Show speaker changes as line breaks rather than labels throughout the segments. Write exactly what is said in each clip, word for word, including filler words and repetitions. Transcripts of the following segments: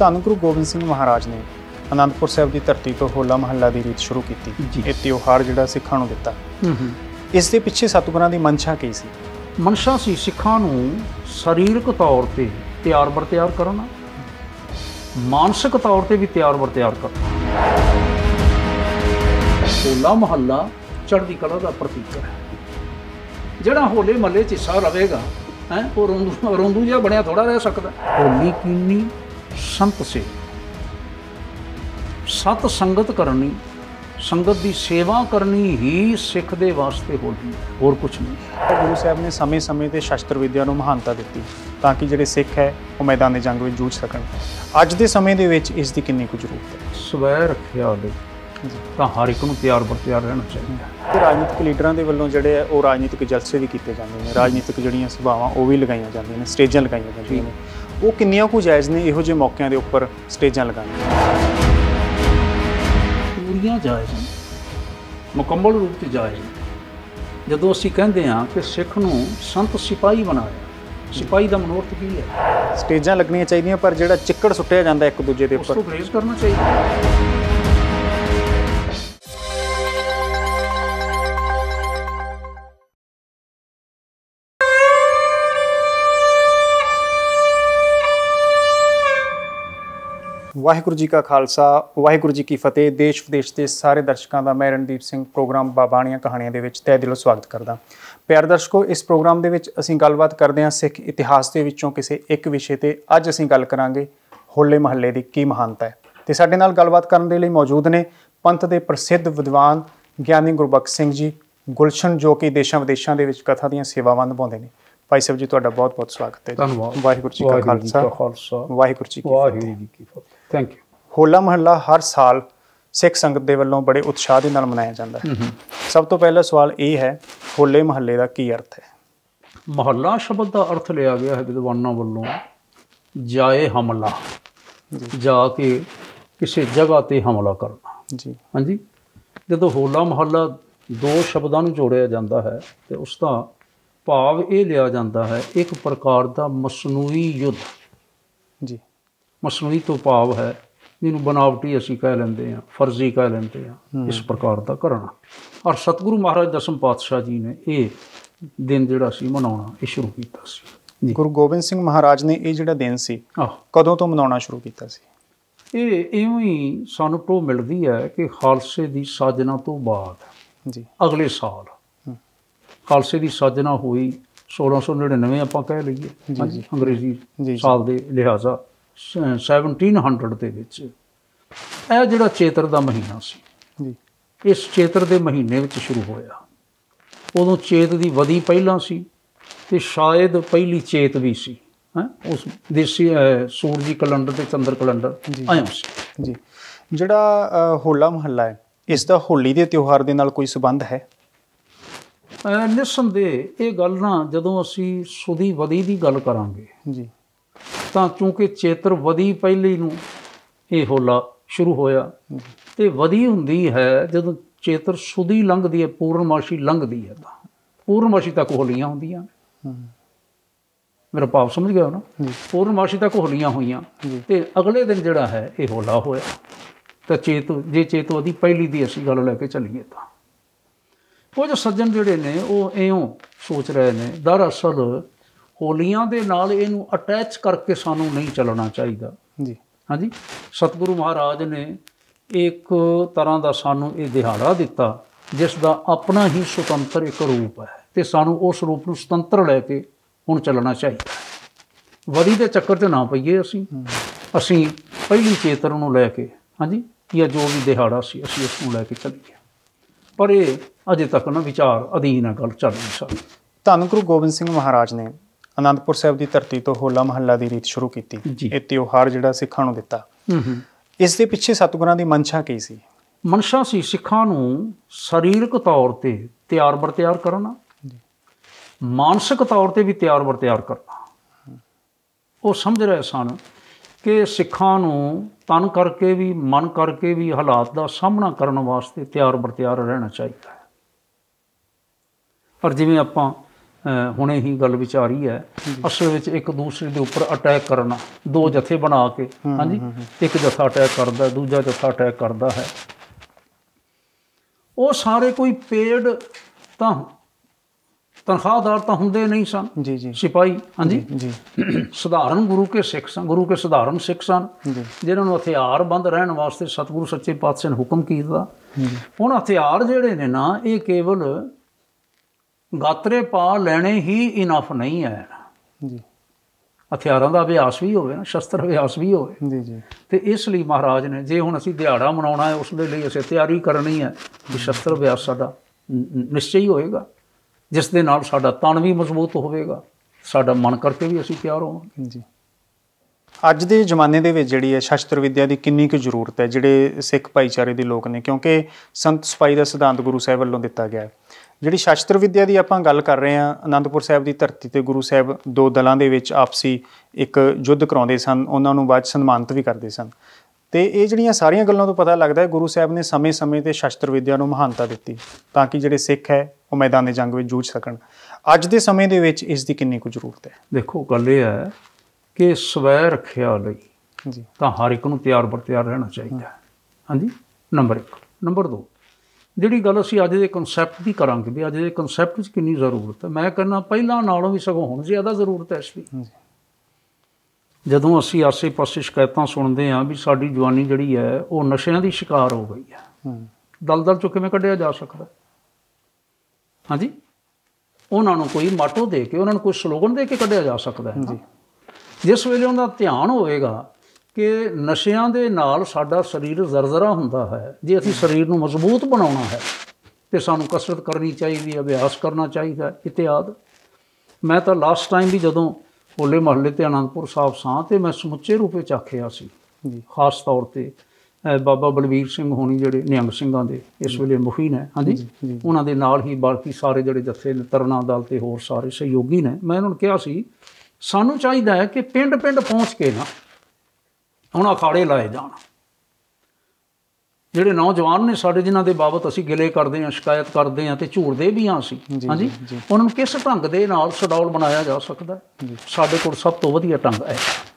ਧੰਨ ਗੁਰੂ ਗੋਬਿੰਦ ਸਿੰਘ ਮਹਾਰਾਜ ਨੇ आनंदपुर साहब की धरती तो होला महल्ला की रीत शुरू की। ये त्योहार जिहड़ा सिखां नूं दिता, इस दे पिछे सतगुरां दी मंशा की सी?
मंशा सी सिखां नूं सरीरक तौर ते तैयार बर तैयार करना, मानसिक तौर ते भी तैयार बर तैयार करना। होला महल्ला चढ़दी कला का प्रतीक है। जिहड़ा होले महल्ले च हिस्सा रवेगा है वो रोंदू रोंदू जिहा बनिया थोड़ा रह सकदा। होली कीनी संत से सत संगत करनी, संगत की सेवा करनी ही सिख दे वास्ते होली, और कुछ नहीं।
गुरु साहब ने समय समय ते शस्त्र विद्या नूं महानता दित्ती ताकि जिहड़े सिख है वो मैदान जंग में जूझ सकन। अज दे समय दे विच इस दी किन्नी कुछ जरूरत है?
स्वै रखिया लई तां हर एक नूं तैयार बर तैयार रहना चाहिए।
राजनीतिक लीडरां दे वल्लों जिहड़े वो राजनीतिक जलसे भी कीते जांदे ने, राजनीतिक जिहड़ियां सभावां वो भी लगाईਆਂ ਜਾਂਦੀਆਂ ਨੇ, स्टेजां लगाईਆਂ ਜਾਂਦੀਆਂ ਨੇ, वो किन्नियां कुछ जायज़ ने इहो ਜਿਹੇ मौकों के उपर स्टेजां लगाणीਆਂ?
पूरियां जायज़ ने, मुकम्मल रूप से जायज़ ने। जदों असीं कहंदे हां कि सिख नूं संत सिपाही बनाया, सिपाही का मनोरथ की है?
स्टेजां लगनियां चाहिए पर जिहड़ा चिक्कड़ सुट्टिया जांदा एक दूजे दे उपर,
उसको ग्रेज करना चाहिए।
वाहिगुरू जी का खालसा, वाहिगुरू जी की फतेह। देश विदेश के सारे दर्शकों का मैं रणदीप सिंह प्रोग्राम बाबाणियां कहानियां दे विच तहे दिलों स्वागत करदा। प्यारे दर्शकों, इस प्रोग्राम दे विच असीं गलबात करदे हां सिख इतिहास के विचों किसी एक विषय ते। अज असीं गल करांगे होले महल्ले की की महानता है। तो साडे नाल गलबात करन दे लई मौजूद ने पंथ के प्रसिद्ध विद्वान ज्ञानी गुरबख्श सिंह जी गुलशन, जो कि देशों विदेशों के कथा दीयां सेवावां निभाउंदे ने। भाई साहब जी, तुहाडा बहुत बहुत स्वागत है।
धन्यवाद।
वाहिगुरू जी का खालसा, वाहिगुरू जी की फतेह।
Thank you.
होला महल्ला हर साल सिख संगत दे वल्लों बड़े उत्साह दे नाल मनाया जाता है। सब तो पहला सवाल ये है, होले महल्ले का की अर्थ है?
महल्ला शब्द का अर्थ लिया गया है विद्वानों वालों जाए हमला, जाके किसी जगह ते हमला करना
जी।
हाँ जी, जो होला महल्ला दो शब्दों में जोड़िया जाता है तो उसका भाव ये लिया जाता है एक प्रकार का मसनूई युद्ध
जी। मसनूई
तो भाव है जिन्होंने बनावटी असी कह लेंगे हैं, फर्जी कह लेंगे हैं, इस प्रकार का करना। और सतगुरु महाराज दसम पातशाह जी ने ये दिन जिहड़ा सी मनाउणा ये शुरू कीता सी।
गुरु गोबिंद सिंह महाराज ने ये जिहड़ा दिन सी कदों तो मनाउणा शुरू कीता सी?
ये इवें ही सानूं टो मिलदी है कि खालसे की साजना तो बाद
जी
अगले साल खालसे की साजना हुई सोलह सौ नड़िनवे आप कह लीए अंग्रेजी साल के लिहाजा सैवनटीन हंड्रड के विच यह जिहड़ा चेतर का महीना सी, इस चेतर के महीने में शुरू होया। उदों चेत की वधी पहला सी ते शायद पहली चेत भी सी है उस देसी सूरजी कैलेंडर ते चंद्र कैलेंडर आया सी
जी। जिहड़ा होला महल्ला है इसका होली के त्योहार के नाल कोई संबंध है?
निसंदेह ये गल ना जदों असी सुधी वधी की गल करांगे
जी
तो क्योंकि चेतर वधी पहली नूं ये होला शुरू होया तो वधी हुंदी है जदों चेतर सुधी लंघदी है, पूर्णमाशी लंघदी है तो पूर्णमाशी तक होलियां होंदियां। मेरा भाव समझ गया ना? पूर्णमाशी तक होलियां हुईयां ते अगले दिन जिहड़ा है ये होला होया। तो चेत जे चेत वधी पहली दी असी गल लैके चलीए तो कुछ सज्जन जिहड़े ने वो इउं सोच रहे ने दरअसल होलियां दे नाल इहनूं अटैच करके सानूं नहीं चलना चाहिए जी। हाँ जी, सतगुरु महाराज ने एक तरह का सानूं ये दिहाड़ा दिता जिसका अपना ही सुतंत्र एक रूप है तो सानूं उस रूप नूं सुतंत्र लैके हुण चलना चाहिए। वधी के चक्कर च ना पईए असीं असीं पहली चेतर नूं लैके हाँ जी या जो भी दिहाड़ा सी असीं उस नूं लैके चलीए। पर ये अजे तक ना विचार अधीन है, गल चल नहीं सकती।
धन गुरु गोबिंद सिंह महाराज ने आनंदपुर साहब की धरती तो होला महल्ला की रीत शुरू की। ये त्योहार जिहड़ा सिखां नूं दिता, इस दे पिछे सतगुरां दी मंशा की सी?
मंशा सी सिखां नूं सरीरक तौर ते तैयार बर तैयार करना, मानसिक तौर ते भी तैयार बर तैयार करना। वो समझ रहे सन कि सिखां नूं तन करके भी मन करके भी हालात का सामना करने वास्ते तैयार बर तैयार रहना चाहिए। पर जिवें आपां ਹੁਣੇ ਹੀ ਗੱਲ ਵਿਚਾਰੀ ਹੈ, ਅਸਲ ਵਿੱਚ ਇੱਕ ਦੂਸਰੇ ਦੇ ਉੱਪਰ ਅਟੈਕ ਕਰਨਾ, ਦੋ ਜਥੇ ਬਣਾ ਕੇ, ਹਾਂਜੀ, ਇੱਕ ਜਥਾ ਅਟੈਕ ਕਰਦਾ, ਦੂਜਾ ਜਥਾ ਅਟੈਕ ਕਰਦਾ ਹੈ। ਉਹ ਸਾਰੇ ਕੋਈ ਪੇਡ ਤਾਂ ਤਨਖਾਹਦਾਰ ਤਾਂ ਹੁੰਦੇ ਨਹੀਂ ਸਨ,
ਜੀ ਜੀ
ਸਿਪਾਹੀ, ਹਾਂਜੀ
ਜੀ,
ਸਧਾਰਨ ਗੁਰੂ ਕੇ ਸਿੱਖ ਸਨ, ਗੁਰੂ ਕੇ ਸਧਾਰਨ ਸਿੱਖ ਸਨ, ਜਿਨ੍ਹਾਂ ਨੂੰ ਹਥਿਆਰ ਬੰਦ ਰਹਿਣ ਵਾਸਤੇ ਸਤਿਗੁਰੂ ਸੱਚੇ ਪਾਤਸ਼ਾਹ ਨੇ ਹੁਕਮ ਕੀਤਾ। ਹੁਣ ਹਥਿਆਰ ਜਿਹੜੇ ਨੇ ਨਾ, ਇਹ ਕੇਵਲ ਗਾਤਰੇ ਪਾ ਲੈਣੇ ਹੀ ਇਨਫ ਨਹੀਂ ਹੈ ਜੀ, ਹਥਿਆਰਾਂ ਦਾ ਅਭਿਆਸ ਵੀ ਹੋਵੇ ਨਾ, ਸ਼ਸਤਰ ਅਭਿਆਸ ਵੀ ਹੋਵੇ ਜੀ ਜੀ। ਤੇ ਇਸ ਲਈ ਮਹਾਰਾਜ ਨੇ, ਜੇ ਹੁਣ ਅਸੀਂ ਦਿਹਾੜਾ ਮਨਾਉਣਾ ਹੈ, ਉਸ ਦੇ ਲਈ ਅਸੀਂ ਤਿਆਰੀ ਕਰਨੀ ਹੈ ਕਿ ਸ਼ਸਤਰ ਅਭਿਆਸ ਸਾਡਾ ਨਿਸ਼ਚੈ ਹੀ ਹੋਏਗਾ, ਜਿਸ ਦੇ ਨਾਲ ਸਾਡਾ ਤਨ ਵੀ ਮਜ਼ਬੂਤ ਹੋਵੇਗਾ, ਸਾਡਾ ਮਨ ਕਰਕੇ ਵੀ ਅਸੀਂ ਤਿਆਰ ਹੋਵਾਂਗੇ ਜੀ।
ਅੱਜ ਦੇ ਜ਼ਮਾਨੇ ਦੇ ਵਿੱਚ ਜਿਹੜੀ ਹੈ ਸ਼ਸਤਰ ਵਿੱਦਿਆ ਦੀ ਕਿੰਨੀ ਕੁ ਜ਼ਰੂਰਤ ਹੈ ਜਿਹੜੇ ਸਿੱਖ ਭਾਈਚਾਰੇ ਦੇ ਲੋਕ ਨੇ, ਕਿਉਂਕਿ ਸੰਤ ਸਿਪਾਹੀ ਦਾ ਸਿਧਾਂਤ ਗੁਰੂ ਸਾਹਿਬ ਵੱਲੋਂ ਦਿੱਤਾ ਗਿਆ ਹੈ। ਜਿਹੜੀ ਸ਼ਸਤਰ ਵਿੱਦਿਆ ਦੀ ਆਪਾਂ ਗੱਲ ਕਰ ਰਹੇ ਹਾਂ, ਅਨੰਦਪੁਰ ਸਾਹਿਬ ਦੀ ਧਰਤੀ 'ਤੇ ਗੁਰੂ ਸਾਹਿਬ ਦੋ ਦਲਾਂ ਦੇ ਵਿੱਚ ਆਪਸੀ ਇੱਕ ਯੁੱਧ ਕਰਾਉਂਦੇ ਸਨ, ਉਹਨਾਂ ਨੂੰ ਬਾਅਦ ਸਨਮਾਨਿਤ ਵੀ ਕਰਦੇ ਸਨ। ਅਤੇ ਇਹ ਜਿਹੜੀਆਂ ਸਾਰੀਆਂ ਗੱਲਾਂ ਤੋਂ ਪਤਾ ਲੱਗਦਾ ਹੈ ਗੁਰੂ ਸਾਹਿਬ ਨੇ ਸਮੇਂ ਸਮੇਂ 'ਤੇ ਸ਼ਸਤਰ ਵਿੱਦਿਆ ਨੂੰ ਮਹਾਨਤਾ ਦਿੱਤੀ ਤਾਂ ਕਿ ਜਿਹੜੇ ਸਿੱਖ ਹੈ ਉਹ ਮੈਦਾਨ ਦੇ ਜੰਗ ਵਿੱਚ ਜੂਝ ਸਕਣ। ਅੱਜ ਦੇ ਸਮੇਂ ਦੇ ਵਿੱਚ ਇਸ ਦੀ ਕਿੰਨੀ ਕੁ ਜ਼ਰੂਰਤ ਹੈ?
ਦੇਖੋ, ਗੱਲ ਇਹ ਹੈ ਕਿ ਸਵੈ ਰੱਖਿਆ ਲਈ
ਜੀ
ਤਾਂ ਹਰ ਇੱਕ ਨੂੰ ਤਿਆਰ ਬਰ ਤਿਆਰ ਰਹਿਣਾ ਚਾਹੀਦਾ ਹੈ, ਹਾਂਜੀ, ਨੰਬਰ ਇੱਕ। ਨੰਬਰ ਦੋ, ਜਿਹੜੀ ਗੱਲ ਅਸੀਂ ਅੱਜ ਦੇ ਕਨਸੈਪਟ ਦੀ ਕਰਾਂਗੇ ਵੀ ਅੱਜ ਦੇ ਕਨਸੈਪਟ 'ਚ ਕਿੰਨੀ ਜ਼ਰੂਰਤ ਹੈ, ਮੈਂ ਕਹਿੰਦਾ ਪਹਿਲਾਂ ਨਾਲੋਂ ਵੀ ਸਗੋਂ ਹੁਣ ਜ਼ਿਆਦਾ ਜ਼ਰੂਰਤ ਹੈ ਇਸ ਦੀ। ਜਦੋਂ ਅਸੀਂ ਆਸੇ ਪਾਸੇ ਸ਼ਿਕਾਇਤਾਂ ਸੁਣਦੇ ਹਾਂ ਵੀ ਸਾਡੀ ਜਵਾਨੀ ਜਿਹੜੀ ਹੈ ਉਹ ਨਸ਼ਿਆਂ ਦੀ ਸ਼ਿਕਾਰ ਹੋ ਗਈ ਹੈ, ਦਲਦਲ 'ਚੋਂ ਕਿਵੇਂ ਕੱਢਿਆ ਜਾ ਸਕਦਾ? ਹਾਂਜੀ, ਉਹਨਾਂ ਨੂੰ ਕੋਈ ਮਾਟੋ ਦੇ ਕੇ, ਉਹਨਾਂ ਨੂੰ ਕੋਈ ਸਲੋਗਨ ਦੇ ਕੇ ਕੱਢਿਆ ਜਾ ਸਕਦਾ ਹੈ ਜੀ। ਜਿਸ ਵੇਲੇ ਉਹਦਾ ਧਿਆਨ ਹੋਵੇਗਾ ਕਿ ਨਸ਼ਿਆਂ ਦੇ ਨਾਲ ਸਾਡਾ ਸਰੀਰ ਜ਼ਰਜ਼ਰਾ ਹੁੰਦਾ ਹੈ, ਜੇ ਅਸੀਂ ਸਰੀਰ ਨੂੰ ਮਜ਼ਬੂਤ ਬਣਾਉਣਾ ਹੈ ਤਾਂ ਸਾਨੂੰ ਕਸਰਤ ਕਰਨੀ ਚਾਹੀਦੀ ਹੈ, ਅਭਿਆਸ ਕਰਨਾ ਚਾਹੀਦਾ ਹੈ, ਇਤਿਆਦ। ਮੈਂ ਤਾਂ ਲਾਸਟ ਟਾਈਮ ਵੀ ਜਦੋਂ ਹੋਲੇ ਮਹੱਲੇ 'ਤੇ ਅਨੰਦਪੁਰ ਸਾਹਿਬ ਸਾਂ ਅਤੇ ਮੈਂ ਸਮੁੱਚੇ ਰੂਪ ਵਿੱਚ ਆਖਿਆ ਸੀ, ਖਾਸ ਤੌਰ 'ਤੇ ਬਾਬਾ ਬਲਵੀਰ ਸਿੰਘ ਹੋਣੀ ਜਿਹੜੇ ਨਿਹੰਗ ਸਿੰਘਾਂ ਦੇ ਇਸ ਵੇਲੇ ਮੁਖੀ ਨੇ, ਹਾਂਜੀ, ਉਹਨਾਂ ਦੇ ਨਾਲ ਹੀ ਬਾਕੀ ਸਾਰੇ ਜਿਹੜੇ ਜੱਥੇ ਨੇ, ਤਰਨਾ ਦਲ ਅਤੇ ਹੋਰ ਸਾਰੇ ਸਹਿਯੋਗੀ ਨੇ, ਮੈਂ ਉਹਨਾਂ ਨੂੰ ਕਿਹਾ ਸੀ ਸਾਨੂੰ ਚਾਹੀਦਾ ਹੈ ਕਿ ਪਿੰਡ ਪਿੰਡ ਪਹੁੰਚ ਕੇ ਨਾ ਹੁਣ ਅਖਾੜੇ ਲਾਏ ਜਾਣ। ਜਿਹੜੇ ਨੌਜਵਾਨ ਨੇ ਸਾਡੇ, ਜਿਨ੍ਹਾਂ ਦੇ ਬਾਬਤ ਅਸੀਂ ਗਿਲੇ ਕਰਦੇ ਹਾਂ, ਸ਼ਿਕਾਇਤ ਕਰਦੇ ਹਾਂ ਅਤੇ ਝੂਰਦੇ ਵੀ ਹਾਂ ਅਸੀਂ, ਹਾਂਜੀ, ਉਹਨਾਂ ਨੂੰ ਕਿਸ ਢੰਗ ਦੇ ਨਾਲ ਸ਼ਡਾਊਲ ਬਣਾਇਆ ਜਾ ਸਕਦਾ? ਸਾਡੇ ਕੋਲ ਸਭ ਤੋਂ ਵਧੀਆ ਢੰਗ ਹੈ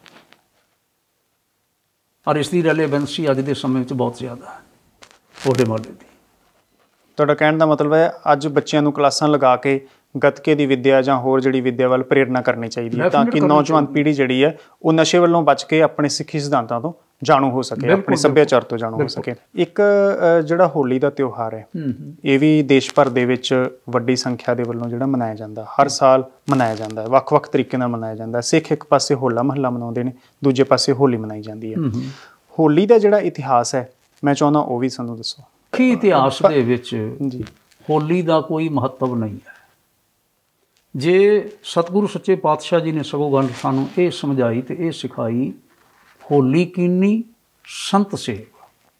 ਔਰ ਇਸ ਦੀ ਰੈਲੇਵੈਂਸੀ ਅੱਜ ਦੇ ਸਮੇਂ ਵਿੱਚ ਬਹੁਤ ਜ਼ਿਆਦਾ ਹੈ ਹੋਲੇ ਮਹੱਲੇ ਦੀ।
ਤੁਹਾਡਾ ਕਹਿਣ ਦਾ ਮਤਲਬ ਹੈ ਅੱਜ ਬੱਚਿਆਂ ਨੂੰ ਕਲਾਸਾਂ ਲਗਾ ਕੇ ਗੱਤਕੇ ਦੀ ਵਿੱਦਿਆ ਜਾਂ ਹੋਰ ਜਿਹੜੀ ਵਿੱਦਿਆ ਵੱਲ ਪ੍ਰੇਰਨਾ ਕਰਨੀ ਚਾਹੀਦੀ ਹੈ ਤਾਂ ਕਿ ਨੌਜਵਾਨ ਪੀੜ੍ਹੀ ਜਿਹੜੀ ਹੈ ਉਹ ਨਸ਼ੇ ਵੱਲੋਂ ਬਚ ਕੇ ਆਪਣੇ ਸਿੱਖੀ ਸਿਧਾਂਤਾਂ ਤੋਂ ਜਾਣੂ ਹੋ ਸਕੇ, ਆਪਣੇ ਸੱਭਿਆਚਾਰ ਤੋਂ ਜਾਣੂ ਹੋ ਸਕੇ। ਇੱਕ ਜਿਹੜਾ ਹੋਲੀ ਦਾ ਤਿਉਹਾਰ ਹੈ ਇਹ ਵੀ ਦੇਸ਼ ਭਰ ਦੇ ਵਿੱਚ ਵੱਡੀ ਸੰਖਿਆ ਦੇ ਵੱਲੋਂ ਜਿਹੜਾ ਮਨਾਇਆ ਜਾਂਦਾ, ਹਰ ਸਾਲ ਮਨਾਇਆ ਜਾਂਦਾ ਹੈ, ਵੱਖ ਵੱਖ ਤਰੀਕੇ ਨਾਲ ਮਨਾਇਆ ਜਾਂਦਾ। ਸਿੱਖ ਇੱਕ ਪਾਸੇ ਹੋਲਾ ਮਹੱਲਾ ਮਨਾਉਂਦੇ ਨੇ, ਦੂਜੇ ਪਾਸੇ ਹੋਲੀ ਮਨਾਈ ਜਾਂਦੀ ਹੈ। ਹੋਲੀ ਦਾ ਜਿਹੜਾ ਇਤਿਹਾਸ ਹੈ ਮੈਂ ਚਾਹੁੰਦਾ ਉਹ ਵੀ ਸਾਨੂੰ ਦੱਸੋ।
ਸਿੱਖੀ ਇਤਿਹਾਸ ਦੇ ਵਿੱਚ ਜੀ ਹੋਲੀ ਦਾ ਕੋਈ ਮਹੱਤਵ ਨਹੀਂ ਹੈ। ਜੇ ਸਤਿਗੁਰੂ ਸੱਚੇ ਪਾਤਸ਼ਾਹ ਜੀ ਨੇ ਸਗੋਂ ਗੱਲ ਸਾਨੂੰ ਇਹ ਸਮਝਾਈ ਅਤੇ ਇਹ ਸਿਖਾਈ, ਹੋਲੀ ਕੀਨੀ ਸੰਤ ਸੇਵਾ,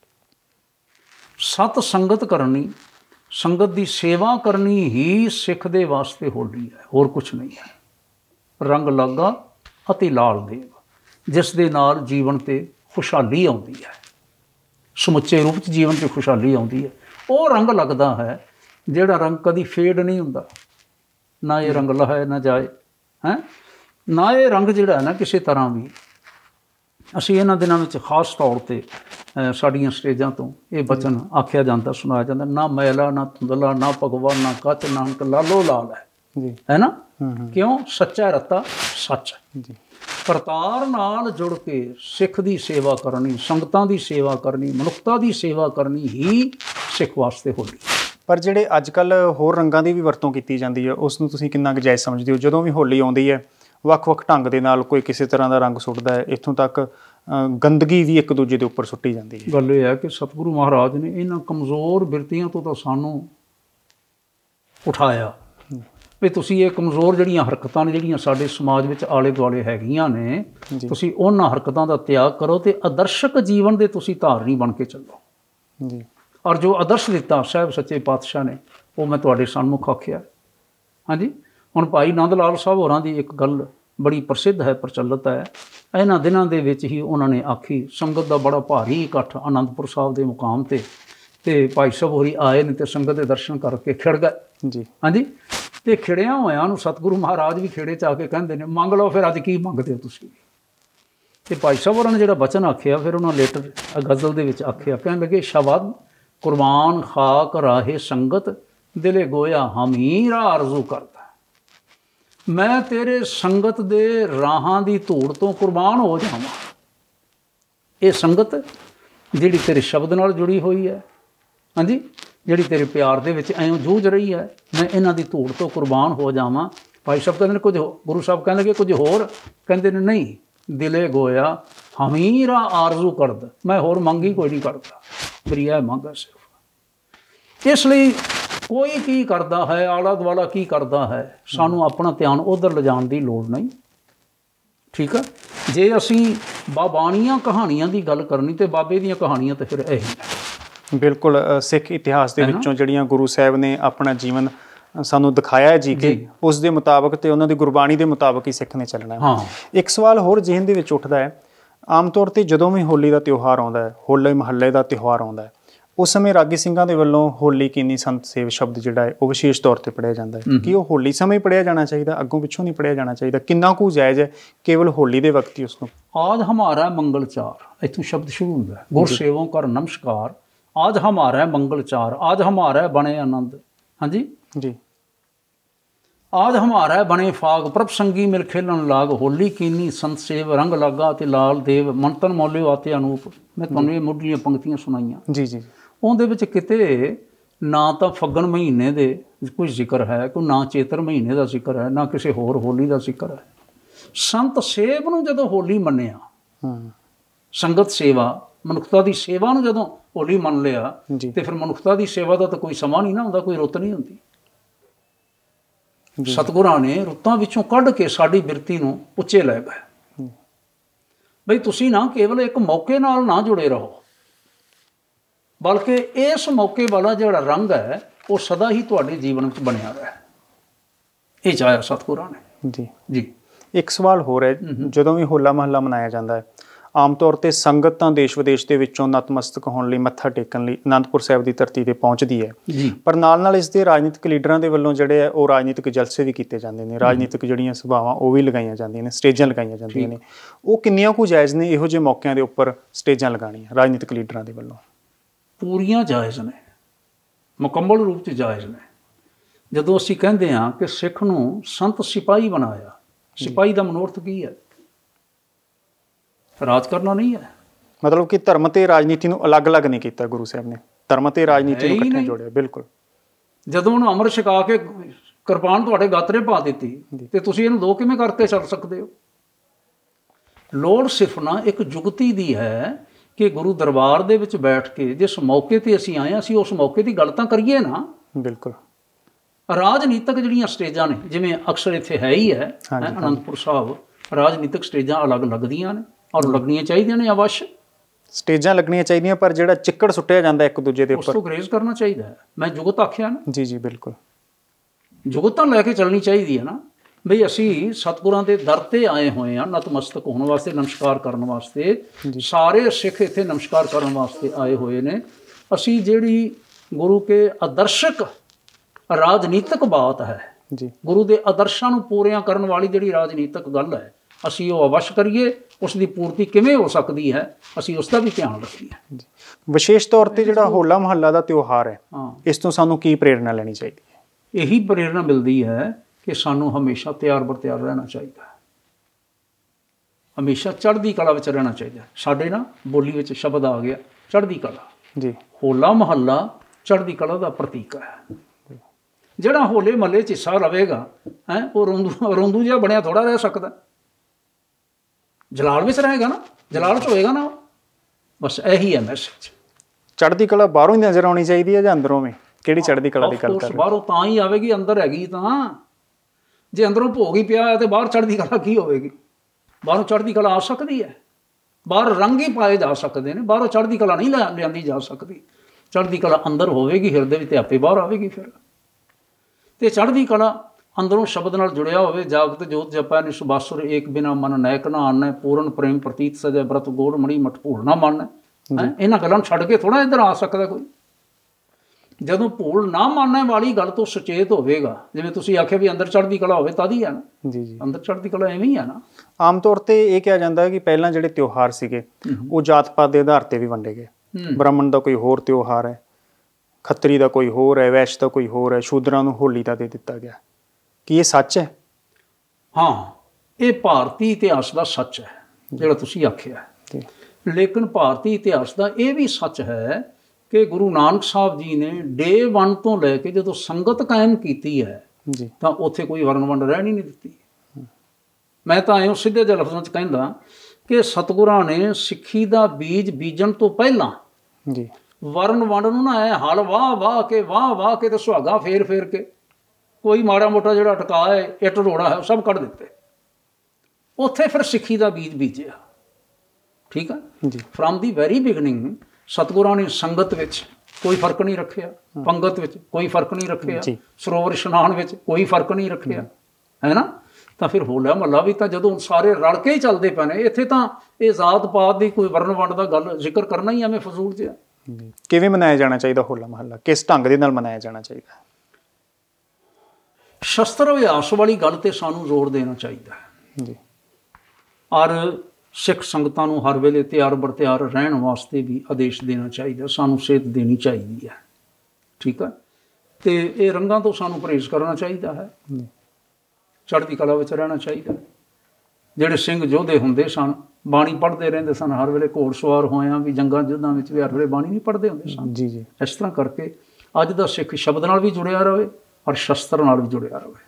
ਸਤ ਸੰਗਤ ਕਰਨੀ, ਸੰਗਤ ਦੀ ਸੇਵਾ ਕਰਨੀ ਹੀ ਸਿੱਖ ਦੇ ਵਾਸਤੇ ਹੋਲੀ ਹੈ, ਹੋਰ ਕੁਛ ਨਹੀਂ ਹੈ। ਰੰਗ ਲਾਗਾ ਅਤੇ ਲਾਲ ਦੇਵ, ਜਿਸ ਦੇ ਨਾਲ ਜੀਵਨ 'ਤੇ ਖੁਸ਼ਹਾਲੀ ਆਉਂਦੀ ਹੈ, ਸਮੁੱਚੇ ਰੂਪ 'ਚ ਜੀਵਨ 'ਚ ਖੁਸ਼ਹਾਲੀ ਆਉਂਦੀ ਹੈ। ਉਹ ਰੰਗ ਲੱਗਦਾ ਹੈ ਜਿਹੜਾ ਰੰਗ ਕਦੀ ਫੇਡ ਨਹੀਂ ਹੁੰਦਾ, ਨਾ ਇਹ ਰੰਗ ਲਹੇ ਨਾ ਜਾਏ, ਹੈਂ, ਨਾ ਇਹ ਰੰਗ ਜਿਹੜਾ ਹੈ ਨਾ ਕਿਸੇ ਤਰ੍ਹਾਂ ਵੀ। ਅਸੀਂ ਇਹਨਾਂ ਦਿਨਾਂ ਵਿੱਚ ਖਾਸ ਤੌਰ 'ਤੇ ਸਾਡੀਆਂ ਸਟੇਜਾਂ ਤੋਂ ਇਹ ਬਚਨ ਆਖਿਆ ਜਾਂਦਾ, ਸੁਣਾਇਆ ਜਾਂਦਾ, ਨਾ ਮੈਲਾ ਨਾ ਧੁੰਦਲਾ ਨਾ ਭਗਵਾ ਨਾ ਕੱਚ ਨਾਨਕ ਲਾਲੋ ਲਾਲ ਹੈ ਜੀ, ਹੈ ਨਾ। ਕਿਉਂ? ਸੱਚਾ ਰਤਾ ਸੱਚ ਜੀ। ਕਰਤਾਰ ਨਾਲ ਜੁੜ ਕੇ ਸਿੱਖ ਦੀ ਸੇਵਾ ਕਰਨੀ, ਸੰਗਤਾਂ ਦੀ ਸੇਵਾ ਕਰਨੀ, ਮਨੁੱਖਤਾ ਦੀ ਸੇਵਾ ਕਰਨੀ ਹੀ ਸਿੱਖ ਵਾਸਤੇ ਹੋਲੀ।
ਪਰ ਜਿਹੜੇ ਅੱਜ ਕੱਲ੍ਹ ਹੋਰ ਰੰਗਾਂ ਦੀ ਵੀ ਵਰਤੋਂ ਕੀਤੀ ਜਾਂਦੀ ਹੈ ਉਸ ਨੂੰ ਤੁਸੀਂ ਕਿੰਨਾ ਕੁ ਜਾਇਜ਼ ਸਮਝਦੇ ਹੋ? ਜਦੋਂ ਵੀ ਹੋਲੀ ਆਉਂਦੀ ਹੈ ਵੱਖ ਵੱਖ ਢੰਗ ਦੇ ਨਾਲ ਕੋਈ ਕਿਸੇ ਤਰ੍ਹਾਂ ਦਾ ਰੰਗ ਸੁੱਟਦਾ ਹੈ, ਇੱਥੋਂ ਤੱਕ ਗੰਦਗੀ ਵੀ ਇੱਕ ਦੂਜੇ ਦੇ ਉੱਪਰ ਸੁੱਟੀ ਜਾਂਦੀ ਹੈ।
ਗੱਲ ਇਹ ਹੈ ਕਿ ਸਤਿਗੁਰੂ ਮਹਾਰਾਜ ਨੇ ਇਹਨਾਂ ਕਮਜ਼ੋਰ ਬਿਰਤੀਆਂ ਤੋਂ ਤਾਂ ਸਾਨੂੰ ਉਠਾਇਆ ਵੀ ਤੁਸੀਂ ਇਹ ਕਮਜ਼ੋਰ ਜਿਹੜੀਆਂ ਹਰਕਤਾਂ ਨੇ ਜਿਹੜੀਆਂ ਸਾਡੇ ਸਮਾਜ ਵਿੱਚ ਆਲੇ ਦੁਆਲੇ ਹੈਗੀਆਂ ਨੇ, ਤੁਸੀਂ ਉਹਨਾਂ ਹਰਕਤਾਂ ਦਾ ਤਿਆਗ ਕਰੋ ਅਤੇ ਆਦਰਸ਼ਕ ਜੀਵਨ ਦੇ ਤੁਸੀਂ ਧਾਰਨੀ ਬਣ ਕੇ ਚੱਲੋ ਜੀ। ਔਰ ਜੋ ਆਦਰਸ਼ ਦਿੱਤਾ ਸਾਹਿਬ ਸੱਚੇ ਪਾਤਸ਼ਾਹ ਨੇ ਉਹ ਮੈਂ ਤੁਹਾਡੇ ਸਨਮੁਖ ਆਖਿਆ। ਹਾਂਜੀ, ਹੁਣ ਭਾਈ ਨੰਦ ਲਾਲ ਸਾਹਿਬ ਹੋਰਾਂ ਦੀ ਇੱਕ ਗੱਲ ਬੜੀ ਪ੍ਰਸਿੱਧ ਹੈ, ਪ੍ਰਚਲਿਤ ਹੈ। ਇਹਨਾਂ ਦਿਨਾਂ ਦੇ ਵਿੱਚ ਹੀ ਉਹਨਾਂ ਨੇ ਆਖੀ, ਸੰਗਤ ਦਾ ਬੜਾ ਭਾਰੀ ਇਕੱਠ ਅਨੰਦਪੁਰ ਸਾਹਿਬ ਦੇ ਮੁਕਾਮ 'ਤੇ, ਅਤੇ ਭਾਈ ਸਾਹਿਬ ਹੋਰੀ ਆਏ ਨੇ ਅਤੇ ਸੰਗਤ ਦੇ ਦਰਸ਼ਨ ਕਰਕੇ ਖਿੜ ਗਏ ਜੀ। ਹਾਂਜੀ, ਤੇ ਖਿੜਿਆਂ ਹੋਇਆਂ ਨੂੰ ਸਤਿਗੁਰੂ ਮਹਾਰਾਜ ਵੀ ਖੇੜੇ 'ਚ ਆ ਕੇ ਕਹਿੰਦੇ ਨੇ ਮੰਗ ਲਓ ਫਿਰ ਅੱਜ ਕੀ ਮੰਗਦੇ ਹੋ ਤੁਸੀਂ। ਤੇ ਭਾਈ ਸਾਹਿਬ ਹੋਰਾਂ ਨੇ ਜਿਹੜਾ ਬਚਨ ਆਖਿਆ ਫਿਰ ਉਹਨਾਂ ਲੇਟਰ ਗਜ਼ਲ ਦੇ ਵਿੱਚ ਆਖਿਆ, ਕਹਿਣ ਲੱਗੇ ਸ਼ਬਦ ਕੁਰਬਾਨ ਖਾਕ ਰਾਹੇ ਸੰਗਤ ਦਿਲੇ ਗੋਇਆ ਹਮੀਰਾ ਆਰਜ਼ੂ ਕਰਦਾ, ਮੈਂ ਤੇਰੇ ਸੰਗਤ ਦੇ ਰਾਹਾਂ ਦੀ ਧੂੜ ਤੋਂ ਕੁਰਬਾਨ ਹੋ ਜਾਵਾਂ। ਇਹ ਸੰਗਤ ਜਿਹੜੀ ਤੇਰੇ ਸ਼ਬਦ ਨਾਲ ਜੁੜੀ ਹੋਈ ਹੈ, ਹਾਂਜੀ, ਜਿਹੜੀ ਤੇਰੇ ਪਿਆਰ ਦੇ ਵਿੱਚ ਐਂ ਜੂਝ ਰਹੀ ਹੈ, ਮੈਂ ਇਹਨਾਂ ਦੀ ਧੂੜ ਤੋਂ ਕੁਰਬਾਨ ਹੋ ਜਾਵਾਂ। ਭਾਈ ਸਾਹਿਬ ਕਹਿੰਦੇ ਨੇ ਕੁਝ, ਗੁਰੂ ਸਾਹਿਬ ਕਹਿੰਦੇ ਕਿ ਕੁਝ ਹੋਰ, ਕਹਿੰਦੇ ਨੇ ਨਹੀਂ, ਦਿਲੇ ਗੋਇਆ ਹਮੀਰਾ ਆਰਜ਼ੂ ਕਰਦ, ਮੈਂ ਹੋਰ ਮੰਗ ਹੀ ਕੋਈ ਨਹੀਂ ਕਰਦਾ, ਮੇਰੀ ਇਹ ਮੰਗ ਹੈ ਸਿਰਫ। ਇਸ ਲਈ ਕੋਈ ਕੀ ਕਰਦਾ ਹੈ, ਆਲਾ ਦੁਆਲਾ ਕੀ ਕਰਦਾ ਹੈ, ਸਾਨੂੰ ਆਪਣਾ ਧਿਆਨ ਉੱਧਰ ਲਿਜਾਣ ਦੀ ਲੋੜ ਨਹੀਂ, ਠੀਕ ਹੈ। ਜੇ ਅਸੀਂ ਬਾਬਾਣੀਆਂ ਕਹਾਣੀਆਂ ਦੀ ਗੱਲ ਕਰਨੀ ਤੇ ਬਾਬੇ ਦੀਆਂ ਕਹਾਣੀਆਂ ਤਾਂ ਫਿਰ ਇਹੀ ਹੈ।
ਬਿਲਕੁਲ, ਸਿੱਖ ਇਤਿਹਾਸ ਦੇ ਵਿੱਚੋਂ ਜਿਹੜੀਆਂ ਗੁਰੂ ਸਾਹਿਬ ਨੇ ਆਪਣਾ ਜੀਵਨ ਸਾਨੂੰ ਦਿਖਾਇਆ ਹੈ ਜੀ ਕਿ ਉਸ ਦੇ ਮੁਤਾਬਕ ਤੇ ਉਹਨਾਂ ਦੀ ਗੁਰਬਾਣੀ ਦੇ ਮੁਤਾਬਕ ਹੀ ਸਿੱਖ ਨੇ ਚੱਲਣਾ ਹੈ।
ਹਾਂ, ਇੱਕ
ਸਵਾਲ ਹੋਰ ਜ਼ਿਹਨ ਦੇ ਵਿੱਚ ਉੱਠਦਾ ਹੈ, ਆਮ ਤੌਰ ਤੇ ਜਦੋਂ ਵੀ ਹੋਲੀ ਦਾ ਤਿਉਹਾਰ ਆਉਂਦਾ ਹੈ, ਹੋਲੇ ਮਹੱਲੇ ਦਾ ਤਿਉਹਾਰ ਆਉਂਦਾ ਹੈ, ਉਸ ਸਮੇਂ ਰਾਗੀ ਸਿੰਘਾਂ ਦੇ ਵੱਲੋਂ ਹੋਲੀ ਕੀਨੀ ਸੰਤ ਸੇਵ ਸ਼ਬਦ ਜਿਹੜਾ ਹੈ ਉਹ ਵਿਸ਼ੇਸ਼ ਤੌਰ ਤੇ ਪੜ੍ਹਿਆ ਜਾਂਦਾ ਹੈ। ਕਿ ਉਹ ਹੋਲੀ ਸਮੇਂ ਪੜ੍ਹਿਆ ਜਾਣਾ ਚਾਹੀਦਾ, ਅੱਗੋਂ ਪਿੱਛੋਂ ਨਹੀਂ ਪੜ੍ਹਿਆ ਜਾਣਾ ਚਾਹੀਦਾ, ਕਿੰਨਾ ਕੁ ਜਾਇਜ਼ ਹੈ ਕੇਵਲ ਹੋਲੀ ਦੇ ਵਕਤ ਹੀ ਉਸ ਨੂੰ?
ਆਜ ਹਮਾਰਾ ਮੰਗਲਚਾਰ, ਇੱਥੋਂ ਸ਼ਬਦ ਸ਼ੁਰੂ ਹੁੰਦਾ ਹੈ, ਗੁਰ ਸੇਵੋਂ ਕਰ ਨਮਸਕਾਰ, ਆਜ ਹਮਾਰਾ ਮੰਗਲਚਾਰ, ਆਜ ਹਮਾਰਾ ਬਣੇ ਆਨੰਦ, ਹਾਂਜੀ
ਜੀ,
ਆਜ ਹਮਾਰਾ ਬਣੇ ਫਾਗ, ਪ੍ਰਭ ਸੰਗੀ ਮਿਲ ਖੇਲਣ ਲਾਗ, ਹੋਲੀ ਕੀਨੀ ਸੰਤ ਸੇਵ ਰੰਗ ਲਾਗਾ ਤੇ ਲਾਲ ਦੇਵ, ਮੰਤਨ ਮੌਲਿਓ ਆਤੇ ਅਨੂਪ। ਮੈਂ ਤੁਹਾਨੂੰ ਇਹ ਮੁੱਢਲੀਆਂ ਪੰਕਤੀਆਂ ਸੁਣਾਈਆਂ
ਜੀ ਜੀ।
ਉਹਦੇ ਵਿੱਚ ਕਿਤੇ ਨਾ ਤਾਂ ਫੱਗਣ ਮਹੀਨੇ ਦੇ ਕੋਈ ਜ਼ਿਕਰ ਹੈ, ਕੋਈ ਨਾ ਚੇਤਰ ਮਹੀਨੇ ਦਾ ਜ਼ਿਕਰ ਹੈ, ਨਾ ਕਿਸੇ ਹੋਰ ਹੋਲੀ ਦਾ ਜ਼ਿਕਰ ਹੈ। ਸੰਤ ਸੇਵ ਨੂੰ ਜਦੋਂ ਹੋਲੀ ਮੰਨਿਆ, ਸੰਗਤ ਸੇਵਾ, ਮਨੁੱਖਤਾ ਦੀ ਸੇਵਾ ਨੂੰ ਜਦੋਂ ਹੋਲੀ ਮੰਨ ਲਿਆ, ਤੇ ਫਿਰ ਮਨੁੱਖਤਾ ਦੀ ਸੇਵਾ ਦਾ ਤਾਂ ਕੋਈ ਸਮਾਂ ਨਹੀਂ ਨਾ ਹੁੰਦਾ, ਕੋਈ ਰੁੱਤ ਨਹੀਂ ਹੁੰਦੀ। ਸਤਿਗੁਰਾਂ ਨੇ ਰੁੱਤਾਂ ਵਿੱਚੋਂ ਕੱਢ ਕੇ ਸਾਡੀ ਬਿਰਤੀ ਨੂੰ ਉੱਚੇ ਲੈ ਗਏ। ਬਈ ਤੁਸੀਂ ਨਾ ਕੇਵਲ ਇੱਕ ਮੌਕੇ ਨਾਲ ਨਾ ਜੁੜੇ ਰਹੋ, ਬਲਕਿ ਇਸ ਮੌਕੇ ਵਾਲਾ ਜਿਹੜਾ ਰੰਗ ਹੈ ਉਹ ਸਦਾ ਹੀ ਤੁਹਾਡੇ ਜੀਵਨ ਵਿੱਚ ਬਣਿਆ ਰਹੇ, ਇਹ ਚਾਹਿਆ ਸਤਿਗੁਰਾਂ ਨੇ। ਜੀ ਜੀ।
ਇੱਕ ਸਵਾਲ ਹੋਰ ਹੈ, ਜਦੋਂ ਵੀ ਹੋਲਾ ਮਹੱਲਾ ਮਨਾਇਆ ਜਾਂਦਾ ਹੈ, ਆਮ ਤੌਰ ਤੇ ਸੰਗਤ ਤਾਂ ਦੇਸ਼ ਵਿਦੇਸ਼ ਦੇ ਵਿੱਚੋਂ ਨਤਮਸਤਕ ਹੋਣ ਲਈ, ਮੱਥਾ ਟੇਕਣ ਲਈ ਅਨੰਦਪੁਰ ਸਾਹਿਬ ਦੀ ਧਰਤੀ ਤੇ ਪਹੁੰਚਦੀ ਹੈ, ਪਰ ਨਾਲ ਨਾਲ ਇਸ ਦੇ ਰਾਜਨੀਤਿਕ ਲੀਡਰਾਂ ਦੇ ਵੱਲੋਂ ਜਿਹੜੇ ਹੈ ਉਹ ਰਾਜਨੀਤਿਕ ਜਲਸੇ ਵੀ ਕੀਤੇ ਜਾਂਦੇ ਨੇ, ਰਾਜਨੀਤਿਕ ਜਿਹੜੀਆਂ ਸਭਾਵਾਂ ਉਹ ਵੀ ਲਗਾਈਆਂ ਜਾਂਦੀਆਂ ਨੇ, ਸਟੇਜਾਂ ਲਗਾਈਆਂ ਜਾਂਦੀਆਂ ਨੇ। ਉਹ ਕਿੰਨੀਆਂ ਕੁ ਜਾਇਜ਼ ਨੇ ਇਹੋ ਜਿਹੇ ਮੌਕਿਆਂ ਦੇ ਉੱਪਰ ਸਟੇਜਾਂ ਲਗਾਉਣੀਆਂ ਰਾਜਨੀਤਿਕ ਲੀਡਰਾਂ ਦੇ ਵੱਲੋਂ?
ਪੂਰੀਆਂ ਜਾਇਜ਼ ਨੇ, ਮੁਕੰਮਲ ਰੂਪ 'ਚ ਜਾਇਜ਼ ਨੇ। ਜਦੋਂ ਅਸੀਂ ਕਹਿੰਦੇ ਹਾਂ ਕਿ ਸਿੱਖ ਨੂੰ ਸੰਤ ਸਿਪਾਹੀ ਬਣਾਇਆ, ਸਿਪਾਹੀ ਦਾ ਮਨੋਰਥ ਕੀ ਹੈ? ਰਾਜ ਕਰਨਾ ਨਹੀਂ ਹੈ,
ਮਤਲਬ ਕਿ ਧਰਮ ਤੇ ਰਾਜਨੀਤੀ ਨੂੰ ਅਲੱਗ-ਅਲੱਗ ਨਹੀਂ ਕੀਤਾ ਗੁਰੂ ਸਾਹਿਬ ਨੇ, ਧਰਮ ਤੇ ਰਾਜਨੀਤੀ ਨੂੰ ਇਕੱਠੇ ਜੋੜਿਆ। ਬਿਲਕੁਲ। ਜਦੋਂ ਉਹਨੂੰ ਅੰਮ੍ਰਿਤ ਛਕਾ ਕੇ ਕਿਰਪਾਨ ਤੁਹਾਡੇ ਗਾਤਰੇ ਪਾ ਦਿੱਤੀ ਤੇ ਤੁਸੀਂ ਇਹਨੂੰ ਦੋ ਕਿਵੇਂ ਕਰਕੇ ਚੱਲ ਸਕਦੇ ਹੋ? ਲੋੜ ਸਿਰਫ ਨਾ ਇੱਕ ਜੁਗਤੀ ਦੀ ਹੈ ਕਿ ਗੁਰੂ ਦਰਬਾਰ ਦੇ ਵਿੱਚ ਬੈਠ ਕੇ ਜਿਸ ਮੌਕੇ ਤੇ ਅਸੀਂ ਆਏ, ਅਸੀਂ ਉਸ ਮੌਕੇ ਦੀ ਗੱਲ ਤਾਂ ਕਰੀਏ ਨਾ। ਬਿਲਕੁਲ। ਰਾਜਨੀਤਿਕ ਜਿਹੜੀਆਂ ਸਟੇਜਾਂ ਨੇ, ਜਿਵੇਂ ਅਕਸਰ ਇੱਥੇ ਹੈ ਹੀ ਹੈ ਅਨੰਦਪੁਰ ਸਾਹਿਬ, ਰਾਜਨੀਤਿਕ ਸਟੇਜਾਂ ਅਲੱਗ ਲੱਗਦੀਆਂ ਨੇ ਔਰ ਲੱਗਣੀਆਂ ਚਾਹੀਦੀਆਂ ਨੇ, ਅਵਸ਼ ਸਟੇਜਾਂ ਲੱਗਣੀਆਂ ਚਾਹੀਦੀਆਂ, ਪਰ ਜਿਹੜਾ ਚਿੱਕੜ ਸੁੱਟਿਆ ਜਾਂਦਾ ਇੱਕ ਦੂਜੇ ਦੇ ਉੱਪਰ, ਉਸ ਤੋਂ ਗਰੇਜ਼ ਕਰਨਾ ਚਾਹੀਦਾ ਹੈ। ਮੈਂ ਜੁਗਤ ਆਖਿਆ ਨਾ। ਜੀ ਜੀ ਬਿਲਕੁਲ। ਜੁਗਤਾਂ ਲੈ ਕੇ ਚੱਲਣੀ ਚਾਹੀਦੀ ਹੈ ਨਾ, ਬਈ ਅਸੀਂ ਸਤਿਗੁਰਾਂ ਦੇ ਦਰ ਤੇ ਆਏ ਹੋਏ ਹਾਂ ਨਤਮਸਤਕ ਹੋਣ ਵਾਸਤੇ, ਨਮਸਕਾਰ ਕਰਨ ਵਾਸਤੇ। ਸਾਰੇ ਸਿੱਖ ਇੱਥੇ ਨਮਸਕਾਰ ਕਰਨ ਵਾਸਤੇ ਆਏ ਹੋਏ ਨੇ। ਅਸੀਂ ਜਿਹੜੀ ਗੁਰੂ ਕੇ ਆਦਰਸ਼ਕ ਰਾਜਨੀਤਿਕ ਬਾਤ ਹੈ ਜੀ, ਗੁਰੂ ਦੇ ਆਦਰਸ਼ਾਂ ਨੂੰ ਪੂਰੀਆਂ ਕਰਨ ਵਾਲੀ ਜਿਹੜੀ ਰਾਜਨੀਤਿਕ ਗੱਲ ਹੈ, ਅਸੀਂ ਉਹ ਅਵਸ਼ ਕਰੀਏ। ਉਸ ਦੀ ਪੂਰਤੀ ਕਿਵੇਂ ਹੋ ਸਕਦੀ ਹੈ, ਅਸੀਂ ਉਸ ਦਾ ਵੀ ਧਿਆਨ ਰੱਖੀਏ। ਵਿਸ਼ੇਸ਼ ਤੌਰ ਤੇ ਜਿਹੜਾ ਹੋਲਾ ਮਹੱਲਾ ਦਾ ਤਿਉਹਾਰ ਹੈ, ਇਸ ਤੋਂ ਸਾਨੂੰ ਕੀ ਪ੍ਰੇਰਨਾ ਲੈਣੀ ਚਾਹੀਦੀ ਹੈ? ਇਹੀ ਪ੍ਰੇਰਨਾ ਮਿਲਦੀ ਹੈ ਕਿ ਸਾਨੂੰ ਹਮੇਸ਼ਾ ਤਿਆਰ ਬਰ ਤਿਆਰ ਰਹਿਣਾ ਚਾਹੀਦਾ ਹੈ, ਹਮੇਸ਼ਾ ਚੜ੍ਹਦੀ ਕਲਾ ਵਿੱਚ ਰਹਿਣਾ ਚਾਹੀਦਾ। ਸਾਡੇ ਨਾ ਬੋਲੀ ਵਿੱਚ ਸ਼ਬਦ ਆ ਗਿਆ ਚੜ੍ਹਦੀ ਕਲਾ ਜੀ। ਹੋਲਾ ਮਹੱਲਾ ਚੜ੍ਹਦੀ ਕਲਾ ਦਾ ਪ੍ਰਤੀਕ ਹੈ। ਜਿਹੜਾ ਹੋਲੇ ਮਹੱਲੇ 'ਚ ਹਿੱਸਾ ਲਵੇਗਾ ਹੈ ਉਹ ਰੋਂਦੂ ਰੋਂਦੂ ਜਿਹਾ ਬਣਿਆ ਥੋੜ੍ਹਾ ਰਹਿ ਸਕਦਾ, ਜਲਾਲ ਵਿੱਚ ਰਹੇਗਾ ਨਾ, ਜਲਾਲ 'ਚ ਹੋਏਗਾ ਨਾ। ਬਸ ਇਹੀ ਹੈ ਮੈਸੇਜ। ਚੜ੍ਹਦੀ ਕਲਾ ਬਾਹਰੋਂ ਹੀ ਨਜ਼ਰ ਆਉਣੀ ਚਾਹੀਦੀ ਹੈ ਜਾਂ ਅੰਦਰੋਂ ਵੀ? ਕਿਹੜੀ ਚੜ੍ਹਦੀ ਕਲਾ ਦੀ ਗੱਲ ਕਰ ਰਹੇ? ਬਾਹਰੋਂ ਤਾਂ ਹੀ ਆਵੇਗੀ, ਅੰਦਰ ਹੈਗੀ ਤਾਂ। ਜੇ ਅੰਦਰੋਂ ਭੋਗ ਹੀ ਪਿਆ ਹੈ ਤੇ ਬਾਹਰ ਚੜ੍ਹਦੀ ਕਲਾ ਕੀ ਹੋਵੇਗੀ? ਬਾਹਰੋਂ ਚੜ੍ਹਦੀ ਕਲਾ ਆ ਸਕਦੀ ਹੈ, ਬਾਹਰ ਰੰਗ ਹੀ ਪਾਏ ਜਾ ਸਕਦੇ ਨੇ, ਬਾਹਰੋਂ ਚੜ੍ਹਦੀ ਕਲਾ ਨਹੀਂ ਲਿਆ ਲਿਆਂਦੀ ਜਾ ਸਕਦੀ। ਚੜ੍ਹਦੀ ਕਲਾ ਅੰਦਰ ਹੋਵੇਗੀ, ਹਿਰਦੇ ਵਿੱਚ ਤੇ ਆਪੇ ਬਾਹਰ ਆਵੇਗੀ। ਫਿਰ ਤੇ ਚੜ੍ਹਦੀ ਕਲਾ ਅੰਦਰੋਂ ਸ਼ਬਦ ਨਾਲ ਜੁੜਿਆ ਹੋਵੇ, ਜਾਗਤ ਜੋਤ ਜਪੈ ਨਿਸੁਬਾਸੁਰ ਏਕ ਬਿਨਾ ਮਨ ਨਾਇਕ ਨਾ ਆਨੈ, ਪੂਰਨ ਪ੍ਰੇਮ ਪ੍ਰਤੀਤ ਸਜੈ ਬ੍ਰਤ ਗੋੜ ਮਣੀ ਮਠ ਭੂਲ ਨਾ ਮੰਨੈ। ਇਹਨਾਂ ਗੱਲਾਂ ਨੂੰ ਛੱਡ ਕੇ ਥੋੜ੍ਹਾ ਇੱਧਰ ਆ ਸਕਦਾ ਕੋਈ।
ਜਦੋਂ ਭੂਲ ਨਾ ਮੰਨਣ ਵਾਲੀ ਗੱਲ ਤੋਂ ਸੁਚੇਤ ਹੋਵੇਗਾ, ਜਿਵੇਂ ਤੁਸੀਂ ਆਖਿਆ ਵੀ ਅੰਦਰ ਚੜ੍ਹਦੀ ਕਲਾ ਹੋਵੇ ਤਦ ਹੀ ਆ ਨਾ।
ਜੀ ਜੀ
ਅੰਦਰ ਚੜ੍ਹਦੀ ਕਲਾ ਐਵੇਂ ਹੀ ਆ ਨਾ।
ਆਮ ਤੌਰ ਤੇ ਇਹ ਕਿਹਾ ਜਾਂਦਾ ਹੈ ਕਿ ਪਹਿਲਾਂ ਜਿਹੜੇ ਤਿਉਹਾਰ ਸੀਗੇ ਉਹ ਜਾਤ ਪਾਤ ਦੇ ਆਧਾਰ ਤੇ ਵੀ ਵੰਡੇ ਗਏ। ਬ੍ਰਾਹਮਣ ਦਾ ਕੋਈ ਹੋਰ ਤਿਉਹਾਰ ਹੈ, ਖੱਤਰੀ ਦਾ ਕੋਈ ਹੋਰ ਹੈ, ਵੈਸ਼ ਦਾ ਕੋਈ ਹੋਰ ਹੈ, ਸ਼ੂਦਰਾਂ ਨੂੰ ਹੋਲੀ ਦਾ ਦੇ ਦਿੱਤਾ ਗਿਆ। ਕੀ ਇਹ ਸੱਚ ਹੈ?
ਹਾਂ, ਇਹ ਭਾਰਤੀ ਇਤਿਹਾਸ ਦਾ ਸੱਚ ਹੈ ਜਿਹੜਾ ਤੁਸੀਂ ਆਖਿਆ। ਲੇਕਿਨ ਭਾਰਤੀ ਇਤਿਹਾਸ ਦਾ ਇਹ ਵੀ ਸੱਚ ਹੈ ਕਿ ਗੁਰੂ ਨਾਨਕ ਸਾਹਿਬ ਜੀ ਨੇ ਡੇ ਵਨ ਤੋਂ ਲੈ ਕੇ ਜਦੋਂ ਸੰਗਤ ਕਾਇਮ ਕੀਤੀ ਹੈ
ਜੀ
ਤਾਂ ਉੱਥੇ ਕੋਈ ਵਰਨ ਵੰਡ ਰਹਿਣ ਹੀ ਨਹੀਂ ਦਿੱਤੀ। ਮੈਂ ਤਾਂ ਐਂ ਸਿੱਧੇ ਜਿਹੇ ਲਫ਼ਜ਼ਾਂ 'ਚ ਕਹਿੰਦਾ ਕਿ ਸਤਿਗੁਰਾਂ ਨੇ ਸਿੱਖੀ ਦਾ ਬੀਜ ਬੀਜਣ ਤੋਂ ਪਹਿਲਾਂ
ਜੀ
ਵਰਨ ਵੰਡ ਨੂੰ ਨਾ ਐ ਹਲ ਵਾਹ ਵਾਹ ਕੇ ਵਾਹ ਵਾਹ ਕੇ ਤੇ ਸੁਹਾਗਾ ਫੇਰ ਫੇਰ ਕੇ ਕੋਈ ਮਾੜਾ ਮੋਟਾ ਜਿਹੜਾ ਟਕਾ ਹੈ ਇੱਟ ਰੋੜਾ ਹੈ ਸਭ ਕੱਢ ਦਿੱਤੇ। ਉੱਥੇ ਫਿਰ ਸਿੱਖੀ ਦਾ ਬੀਜ ਬੀਜਿਆ। ਠੀਕ ਆ
ਜੀ।
ਫਰਮ ਦੀ ਵੈਰੀ ਬਿਗਨਿੰਗ ਸਤਿਗੁਰਾਂ ਨੇ ਸੰਗਤ ਵਿੱਚ ਕੋਈ ਫਰਕ ਨਹੀਂ ਰੱਖਿਆ, ਪੰਗਤ ਵਿੱਚ ਕੋਈ ਫਰਕ ਨਹੀਂ ਰੱਖਿਆ, ਸਰੋਵਰ ਇਸ਼ਨਾਨ ਵਿੱਚ ਕੋਈ ਫਰਕ ਨਹੀਂ ਰੱਖਿਆ, ਹੈ ਨਾ। ਤਾਂ ਫਿਰ ਹੋਲਾ ਮਹੱਲਾ ਵੀ ਤਾਂ ਜਦੋਂ ਸਾਰੇ ਰਲ ਕੇ ਹੀ ਚੱਲਦੇ ਪਏ ਨੇ। ਇੱਥੇ ਤਾਂ ਇਹ ਜ਼ਾਤ ਪਾਤ ਦੀ ਕੋਈ ਵਰਨ ਵੰਡ ਦਾ ਗੱਲ ਜ਼ਿਕਰ ਕਰਨਾ ਹੀ ਐਵੇਂ ਫਜ਼ੂਲ ਜਿਹਾ।
ਕਿਵੇਂ ਮਨਾਇਆ ਜਾਣਾ ਚਾਹੀਦਾ ਹੋਲਾ ਮਹੱਲਾ? ਕਿਸ ਢੰਗ ਦੇ ਨਾਲ ਮਨਾਇਆ ਜਾਣਾ ਚਾਹੀਦਾ?
ਸ਼ਸਤਰ ਅਭਿਆਸ ਵਾਲੀ ਗੱਲ ਤੇ ਸਾਨੂੰ ਜ਼ੋਰ ਦੇਣਾ ਚਾਹੀਦਾ ਹੈ
ਜੀ।
ਔਰ ਸਿੱਖ ਸੰਗਤਾਂ ਨੂੰ ਹਰ ਵੇਲੇ ਤਿਆਰ ਬਰ ਤਿਆਰ ਰਹਿਣ ਵਾਸਤੇ ਵੀ ਆਦੇਸ਼ ਦੇਣਾ ਚਾਹੀਦਾ, ਸਾਨੂੰ ਸੇਧ ਦੇਣੀ ਚਾਹੀਦੀ ਹੈ। ਠੀਕ ਹੈ। ਤੇ ਇਹ ਰੰਗਾਂ ਤੋਂ ਸਾਨੂੰ ਪਰਹੇਜ਼ ਕਰਨਾ ਚਾਹੀਦਾ ਹੈ, ਚੜ੍ਹਦੀ ਕਲਾ ਵਿੱਚ ਰਹਿਣਾ ਚਾਹੀਦਾ। ਜਿਹੜੇ ਸਿੰਘ ਯੋਧੇ ਹੁੰਦੇ ਸਨ ਬਾਣੀ ਪੜ੍ਹਦੇ ਰਹਿੰਦੇ ਸਨ ਹਰ ਵੇਲੇ, ਘੋੜ ਸਵਾਰ ਹੋਇਆਂ ਵੀ ਜੰਗਾਂ ਯੁੱਧਾਂ ਵਿੱਚ ਵੀ ਹਰ ਵੇਲੇ ਬਾਣੀ ਨਹੀਂ ਪੜ੍ਹਦੇ ਹੁੰਦੇ ਸਨ। ਜੀ ਜੀ। ਇਸ ਤਰ੍ਹਾਂ ਕਰਕੇ ਅੱਜ ਦਾ ਸਿੱਖ ਸ਼ਬਦ ਨਾਲ ਵੀ ਜੁੜਿਆ ਰਹੇ ਔਰ ਸ਼ਸਤਰ ਨਾਲ ਵੀ ਜੁੜਿਆ ਰਹੇ।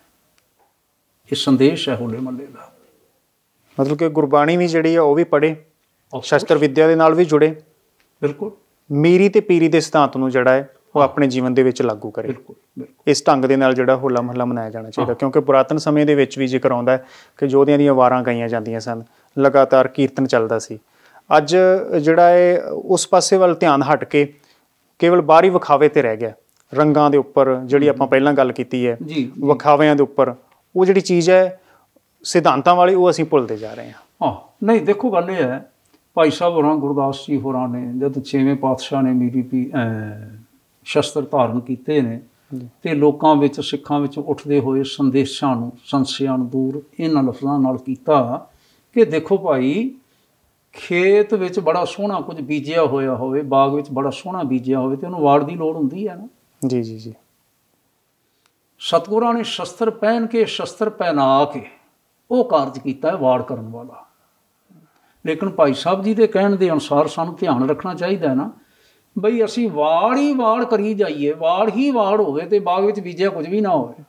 ਇਹ ਸੰਦੇਸ਼ ਹੈ ਹੋਲੇ ਮਹੱਲੇ ਦਾ।
ਮਤਲਬ ਕਿ ਗੁਰਬਾਣੀ ਵੀ ਜਿਹੜੀ ਆ ਉਹ ਵੀ ਪੜ੍ਹੇ, ਸ਼ਸਤਰ ਵਿੱਦਿਆ ਦੇ ਨਾਲ ਵੀ ਜੁੜੇ।
ਬਿਲਕੁਲ।
ਮੀਰੀ ਤੇ ਪੀਰੀ ਦੇ ਸਿਧਾਂਤ ਨੂੰ ਜਿਹੜਾ ਹੈ ਉਹ ਆਪਣੇ ਜੀਵਨ ਦੇ ਵਿੱਚ ਲਾਗੂ ਕਰੇ। ਇਸ ਢੰਗ ਦੇ ਨਾਲ ਜਿਹੜਾ ਹੋਲਾ ਮਹੱਲਾ ਮਨਾਇਆ ਜਾਣਾ ਚਾਹੀਦਾ, ਕਿਉਂਕਿ ਪੁਰਾਤਨ ਸਮੇਂ ਦੇ ਵਿੱਚ ਵੀ ਜ਼ਿਕਰ ਆਉਂਦਾ ਹੈ ਕਿ ਯੋਧਿਆਂ ਦੀਆਂ ਵਾਰਾਂ ਗਾਈਆਂ ਜਾਂਦੀਆਂ ਸਨ, ਲਗਾਤਾਰ ਕੀਰਤਨ ਚੱਲਦਾ ਸੀ। ਅੱਜ ਜਿਹੜਾ ਹੈ ਉਸ ਪਾਸੇ ਵੱਲ ਧਿਆਨ ਹਟ ਕੇ ਕੇਵਲ ਬਾਹਰੀ ਵਿਖਾਵੇ ਤੇ ਰਹਿ ਗਿਆ। ਰੰਗਾਂ ਦੇ ਉੱਪਰ ਜਿਹੜੀ ਆਪਾਂ ਪਹਿਲਾਂ ਗੱਲ ਕੀਤੀ ਹੈ, ਵਿਖਾਵਿਆਂ ਦੇ ਉੱਪਰ ਉਹ ਜਿਹੜੀ ਚੀਜ਼ ਹੈ ਸਿਧਾਂਤਾਂ ਵਾਲੀ, ਉਹ ਅਸੀਂ ਭੁੱਲਦੇ ਜਾ ਰਹੇ ਹਾਂ।
ਹਾਂ ਨਹੀਂ, ਦੇਖੋ ਗੱਲ ਇਹ ਹੈ, ਭਾਈ ਸਾਹਿਬ ਹੋਰਾਂ ਗੁਰਦਾਸ ਜੀ ਹੋਰਾਂ ਨੇ ਜਦ ਛੇਵੇਂ ਪਾਤਸ਼ਾਹ ਨੇ ਮੀਰੀ ਪੀ ਸ਼ਸਤਰ ਧਾਰਨ ਕੀਤੇ ਨੇ ਤੇ ਲੋਕਾਂ ਵਿੱਚ ਸਿੱਖਾਂ ਵਿੱਚ ਉੱਠਦੇ ਹੋਏ ਸੰਦੇਸ਼ਾਂ ਨੂੰ ਸੰਸ਼ਿਆਂ ਨੂੰ ਦੂਰ ਇਹਨਾਂ ਲਫ਼ਜ਼ਾਂ ਨਾਲ ਕੀਤਾ ਕਿ ਦੇਖੋ ਭਾਈ, ਖੇਤ ਵਿੱਚ ਬੜਾ ਸੋਹਣਾ ਕੁਝ ਬੀਜਿਆ ਹੋਇਆ ਹੋਵੇ, ਬਾਗ ਵਿੱਚ ਬੜਾ ਸੋਹਣਾ ਬੀਜਿਆ ਹੋਵੇ ਤੇ ਉਹਨੂੰ ਵਾੜ ਦੀ ਲੋੜ ਹੁੰਦੀ ਹੈ ਨਾ। ਜੀ ਜੀ ਜੀ। ਸਤਿਗੁਰਾਂ ਨੇ ਸ਼ਸਤਰ ਪਹਿਨ ਕੇ ਸ਼ਸਤਰ ਪਹਿਨਾ ਕੇ ਉਹ ਕਾਰਜ ਕੀਤਾ ਹੈ ਵਾੜ ਕਰਨ ਵਾਲਾ। ਲੇਕਿਨ ਭਾਈ ਸਾਹਿਬ ਜੀ ਦੇ ਕਹਿਣ ਦੇ ਅਨੁਸਾਰ ਸਾਨੂੰ ਧਿਆਨ ਰੱਖਣਾ ਚਾਹੀਦਾ ਹੈ ਨਾ ਬਈ ਅਸੀਂ ਵਾੜ ਹੀ ਵਾੜ ਕਰੀ ਜਾਈਏ, ਵਾੜ ਹੀ ਵਾੜ ਹੋਵੇ ਤੇ ਬਾਗ ਵਿੱਚ ਬੀਜਿਆ ਕੁਝ ਵੀ ਨਾ ਹੋਵੇ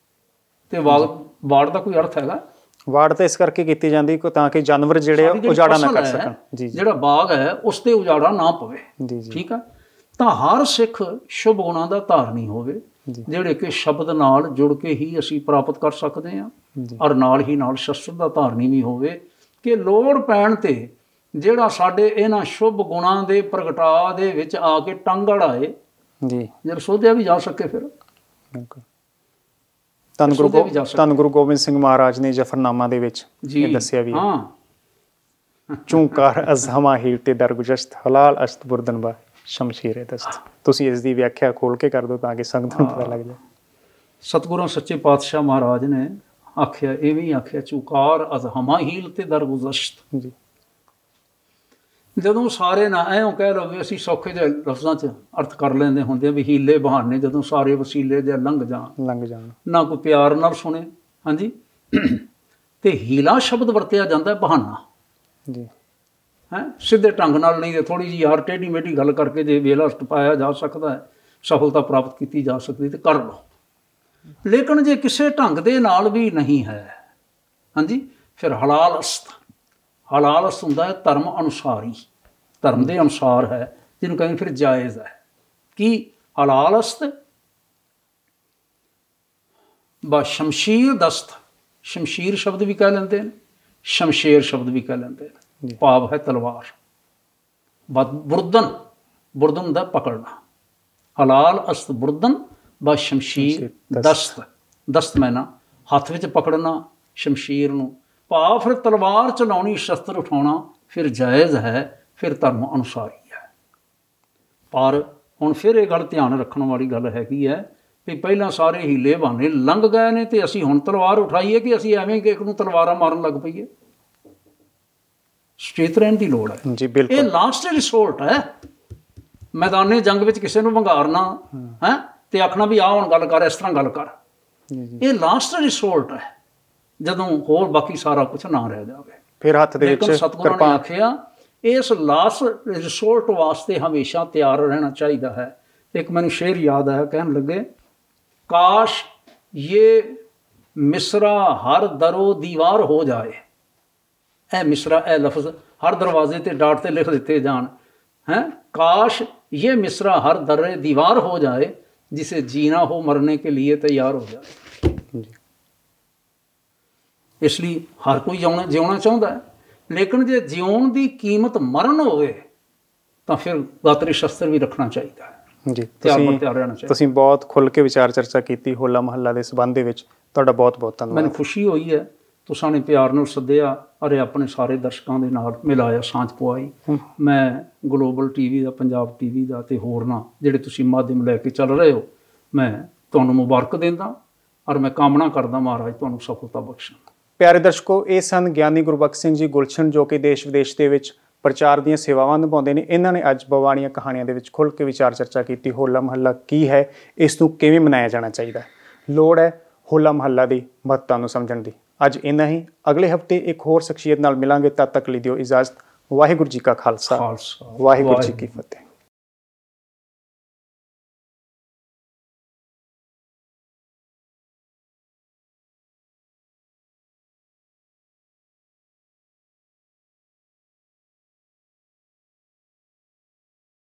ਤੇ ਵਾੜ ਵਾੜ ਦਾ ਕੋਈ ਅਰਥ ਹੈਗਾ? ਵਾੜ ਤਾਂ ਇਸ ਕਰਕੇ ਕੀਤੀ ਜਾਂਦੀ ਤਾਂ ਕਿ ਜਾਨਵਰ ਜਿਹੜੇ ਉਜਾੜਾ ਨਾ ਕਰ ਸਕਣ। ਜੀ। ਜਿਹੜਾ ਬਾਗ ਹੈ ਉਸ ਤੇ ਉਜਾੜਾ ਨਾ ਪਵੇ। ਜੀ ਜੀ। ਠੀਕ ਹੈ। ਤਾਂ ਹਰ ਸਿੱਖ ਸ਼ੁਭ ਗੁਣਾਂ ਦਾ ਧਾਰਨੀ ਹੋਵੇ ਜਿਹੜੇ ਕਿ ਸ਼ਬਦ ਨਾਲ ਜੁੜ ਕੇ ਹੀ ਅਸੀਂ ਪ੍ਰਾਪਤ ਕਰ ਸਕਦੇ ਹਾਂ, ਔਰ ਨਾਲ ਹੀ ਨਾਲ ਸ਼ਸਤਰ ਦਾ ਧਾਰਨੀ ਵੀ ਹੋਵੇ ਕਿ ਲੋੜ ਪੈਣ ਤੇ ਜਿਹੜਾ ਸਾਡੇ ਇਹਨਾਂ ਸ਼ੁਭ ਗੁਣਾਂ ਦੇ ਪ੍ਰਗਟਾ ਦੇ ਵਿੱਚ ਆ ਕੇ ਟੰਗ ਅੜਾਏ ਜੀ, ਜੇ ਸੋਧਿਆ ਵੀ ਜਾ ਸਕੇ। ਫਿਰ ਧੰਨ ਗੁਰੂ ਧੰਨ ਗੁਰੂ ਗੋਬਿੰਦ ਸਿੰਘ ਮਹਾਰਾਜ ਨੇ ਜਫਰਨਾਮਾ ਦੇ ਵਿੱਚ ਇਹ ਦੱਸਿਆ ਵੀ ਹੈ, ਚੂੰਕਾਰ ਅਜ਼ਹਮਾ ਹੀਲ ਤੇ ਦਰਗੁਜਸ਼ਤ ਹਲਾਲ ਅਸ਼ਤ ਬੁਰਦਨਬਾ ਸ਼ਮਸ਼ੀਰ ਦਸਤ। ਤੁਸੀਂ ਇਸ ਦੀ ਵਿਆਖਿਆ ਖੋਲ ਕੇ ਕਰ ਦਿਓ ਤਾਂ ਕਿ ਸੰਗਤ ਨੂੰ ਪਤਾ ਲੱਗ ਜਾਏ। ਸਤਿਗੁਰਾਂ ਸੱਚੇ ਪਾਤਸ਼ਾਹ ਮਹਾਰਾਜ ਨੇ ਆਖਿਆ, ਇਹ ਵੀ ਆਖਿਆ, ਚੂਕਾਰ ਅਜ਼ਹਮਾ ਹੀਲ ਤੇ ਦਰਗੁਜਸ਼ਤ। ਜੀ। ਜਦੋਂ ਸਾਰੇ ਨਾ ਐਂ ਕਹਿ ਲਓ ਵੀ ਅਸੀਂ ਸੌਖੇ ਜਿਹੇ ਲਫ਼ਜ਼ਾਂ 'ਚ ਅਰਥ ਕਰ ਲੈਂਦੇ ਹੁੰਦੇ ਆ ਵੀ ਹੀਲੇ ਬਹਾਨੇ, ਜਦੋਂ ਸਾਰੇ ਵਸੀਲੇ ਜੇ ਲੰਘ ਜਾਣ ਲੰਘ ਜਾਣ ਨਾ ਕੋਈ ਪਿਆਰ ਨਾਲ ਸੁਣੇ। ਹਾਂਜੀ। ਤੇ ਹੀਲਾ ਸ਼ਬਦ ਵਰਤਿਆ ਜਾਂਦਾ ਬਹਾਨਾ। ਜੀ। ਹੈਂ, ਸਿੱਧੇ ਢੰਗ ਨਾਲ ਨਹੀਂ, ਥੋੜ੍ਹੀ ਜਿਹੀ ਯਾਰ ਟੇਢੀ ਮੇਢੀ ਗੱਲ ਕਰਕੇ ਜੇ ਵੇਲਾ ਟਪਾਇਆ ਜਾ ਸਕਦਾ ਹੈ, ਸਫਲਤਾ ਪ੍ਰਾਪਤ ਕੀਤੀ ਜਾ ਸਕਦੀ ਤੇ ਕਰ ਲਓ। ਲੇਕਿਨ ਜੇ ਕਿਸੇ ਢੰਗ ਦੇ ਨਾਲ ਵੀ ਨਹੀਂ ਹੈ, ਹਾਂਜੀ, ਫਿਰ ਹਲਾਲ ਅਸਤ। ਹਲਾਲ ਅਸਤ ਹੁੰਦਾ ਹੈ ਧਰਮ ਅਨੁਸਾਰੀ, ਧਰਮ ਦੇ ਅਨੁਸਾਰ ਹੈ, ਜਿਹਨੂੰ ਕਹਿੰਦੇ ਫਿਰ ਜਾਇਜ਼ ਹੈ। ਕੀ ਹਲਾਲ ਅਸਤ? ਬਾ ਸ਼ਮਸ਼ੀਰ ਦਸਤ। ਸ਼ਮਸ਼ੀਰ ਸ਼ਬਦ ਵੀ ਕਹਿ ਲੈਂਦੇ ਨੇ, ਸ਼ਮਸ਼ੇਰ ਸ਼ਬਦ ਵੀ ਕਹਿ ਲੈਂਦੇ ਨੇ, ਭਾਵ ਹੈ ਤਲਵਾਰ। ਬੁਰਦਨ, ਬੁਰਦਨ ਦਾ ਪਕੜਨਾ। ਹਲਾਲ ਅਸਤ ਬੁਰਦਨ ਬਾ ਸ਼ਮਸ਼ੀਰ ਦਸਤ। ਦਸਤ ਮੈਨਾ ਹੱਥ ਵਿੱਚ ਪਕੜਨਾ ਸ਼ਮਸ਼ੀਰ ਨੂੰ, ਭਾਵ ਫਿਰ ਤਲਵਾਰ ਚਲਾਉਣੀ, ਸ਼ਸਤਰ ਉਠਾਉਣਾ ਫਿਰ ਜਾਇਜ਼ ਹੈ, ਫਿਰ ਧਰਮ ਅਨੁਸਾਰੀ ਹੈ। ਪਰ ਹੁਣ ਫਿਰ ਇਹ ਗੱਲ ਧਿਆਨ ਰੱਖਣ ਵਾਲੀ ਗੱਲ ਹੈਗੀ ਹੈ ਵੀ ਪਹਿਲਾਂ ਸਾਰੇ ਹੀਲੇ ਬਹਾਨੇ ਲੰਘ ਗਏ ਨੇ ਤੇ ਅਸੀਂ ਹੁਣ ਤਲਵਾਰ ਉਠਾਈਏ ਕਿ ਅਸੀਂ ਐਵੇਂ ਕਿ ਇੱਕ ਨੂੰ ਤਲਵਾਰਾਂ ਮਾਰਨ ਲੱਗ ਪਈਏ। ਸੁਚੇਤ ਰਹਿਣ ਦੀ ਲੋੜ ਹੈ
ਜੀ, ਬਿਲਕੁਲ।
ਇਹ ਲਾਸਟ ਰਿਸੋਰਟ ਹੈ। ਮੈਦਾਨੇ ਜੰਗ ਵਿੱਚ ਕਿਸੇ ਨੂੰ ਵੰਗਾਰਨਾ ਹੈ ਤੇ ਆਖਣਾ ਵੀ ਆ ਹੁਣ ਗੱਲ ਕਰ, ਇਸ ਤਰ੍ਹਾਂ ਗੱਲ ਕਰ, ਇਹ ਲਾਸਟ ਰਿਸੋਰਟ ਹੈ, ਜਦੋਂ ਹੋਰ ਬਾਕੀ ਸਾਰਾ ਕੁਝ ਨਾ ਰਹਿ ਜਾਵੇ।
ਫਿਰ ਹੱਥ ਦੇ ਵਿੱਚ
ਸਤਿਗੁਰਾਂ ਨੇ ਆਖਿਆ ਇਸ ਲਾਸਟ ਰਿਸੋਰਟ ਵਾਸਤੇ ਹਮੇਸ਼ਾ ਤਿਆਰ ਰਹਿਣਾ ਚਾਹੀਦਾ ਹੈ। ਇੱਕ ਮੈਨੂੰ ਸ਼ੇਰ ਯਾਦ ਆਇਆ, ਕਹਿਣ ਲੱਗੇ, ਕਾਸ਼ ਇਹ ਮਿਸਰਾ ਹਰ ਦਰੋ ਦੀਵਾਰ ਹੋ ਜਾਏ। ਇਹ ਮਿਸਰਾ, ਇਹ ਲਫ਼ਜ਼ ਹਰ ਦਰਵਾਜ਼ੇ ਤੇ ਡਾਟ ਤੇ ਲਿਖ ਦਿੱਤੇ ਜਾਣ हैं। काश ये मिसरा हर दर्रे दीवार हो जाए, जिसे जीना हो मरने के लिए तैयार हो जाए। इसलिए हर कोई जिउना जिउना चाहता है, लेकिन जे जिउन की कीमत मरण होवे तो फिर गात्री शस्त्र भी रखना चाहिए है
जी।
ਤਿਆਰ ਬਰ ਤਿਆਰ ਰਹਿਣਾ ਚਾਹੀਦਾ।
ਤੁਸੀਂ ਬਹੁਤ ਖੁੱਲ੍ਹ ਕੇ ਵਿਚਾਰ ਚਰਚਾ ਕੀਤੀ ਹੋਲਾ ਮਹੱਲਾ ਦੇ ਸੰਬੰਧ ਦੇ ਵਿੱਚ, ਤੁਹਾਡਾ ਬਹੁਤ ਬਹੁਤ ਧੰਨਵਾਦ।
ਮੈਨੂੰ ਖੁਸ਼ੀ ਹੋਈ ਹੈ ਤੁਸਾਂ ਨੇ ਪਿਆਰ ਨਾਲ ਸੱਦਿਆ ਅਰੇ ਆਪਣੇ ਸਾਰੇ ਦਰਸ਼ਕਾਂ ਦੇ ਨਾਲ ਮਿਲਾਇਆ, ਸਾਂਝ ਪਵਾਈ। ਮੈਂ ਗਲੋਬਲ ਟੀਵੀ ਦਾ, ਪੰਜਾਬ ਟੀਵੀ ਦਾ ਤੇ ਹੋਰਨਾਂ ਜਿਹੜੇ ਤੁਸੀਂ ਮਾਧਿਅਮ ਲੈ ਕੇ ਚੱਲ ਰਹੇ ਹੋ, ਮੈਂ ਤੁਹਾਨੂੰ ਮੁਬਾਰਕ ਦਿੰਦਾ ਔਰ ਮੈਂ ਕਾਮਨਾ ਕਰਦਾ ਮਹਾਰਾਜ ਤੁਹਾਨੂੰ ਸਫਲਤਾ ਬਖਸ਼ਣ।
ਪਿਆਰੇ ਦਰਸ਼ਕੋ, ਇਹ ਸਨ ਗਿਆਨੀ ਗੁਰਬਖਸ਼ ਸਿੰਘ ਜੀ ਗੁਲਸ਼ਨ, ਜੋ ਕਿ ਦੇਸ਼ ਵਿਦੇਸ਼ ਦੇ ਵਿੱਚ ਪ੍ਰਚਾਰ ਦੀਆਂ ਸੇਵਾਵਾਂ ਨਿਭਾਉਂਦੇ ਨੇ। ਇਹਨਾਂ ਨੇ ਅੱਜ ਬਾਬਾਣੀਆਂ ਕਹਾਣੀਆਂ ਦੇ ਵਿੱਚ ਖੁੱਲ੍ਹ ਕੇ ਵਿਚਾਰ ਚਰਚਾ ਕੀਤੀ। ਹੋਲਾ ਮਹੱਲਾ ਕੀ ਹੈ, ਇਸ ਨੂੰ ਕਿਵੇਂ ਮਨਾਇਆ ਜਾਣਾ ਚਾਹੀਦਾ ਹੈ, ਲੋੜ ਹੈ ਹੋਲਾ ਮਹੱਲਾ ਦੀ ਮਹੱਤਤਾ ਨੂੰ ਸਮਝਣ ਦੀ। ਅੱਜ ਇੰਨਾ ਹੀ। ਅਗਲੇ ਹਫਤੇ ਇੱਕ ਹੋਰ ਸ਼ਖਸੀਅਤ ਨਾਲ ਮਿਲਾਂਗੇ। ਤਦ ਤੱਕ ਲਈ ਦਿਓ ਇਜਾਜ਼ਤ। ਵਾਹਿਗੁਰੂ ਜੀ ਕਾ ਖਾਲਸਾ, ਵਾਹਿਗੁਰੂ ਜੀ ਕੀ ਫਤਿਹ।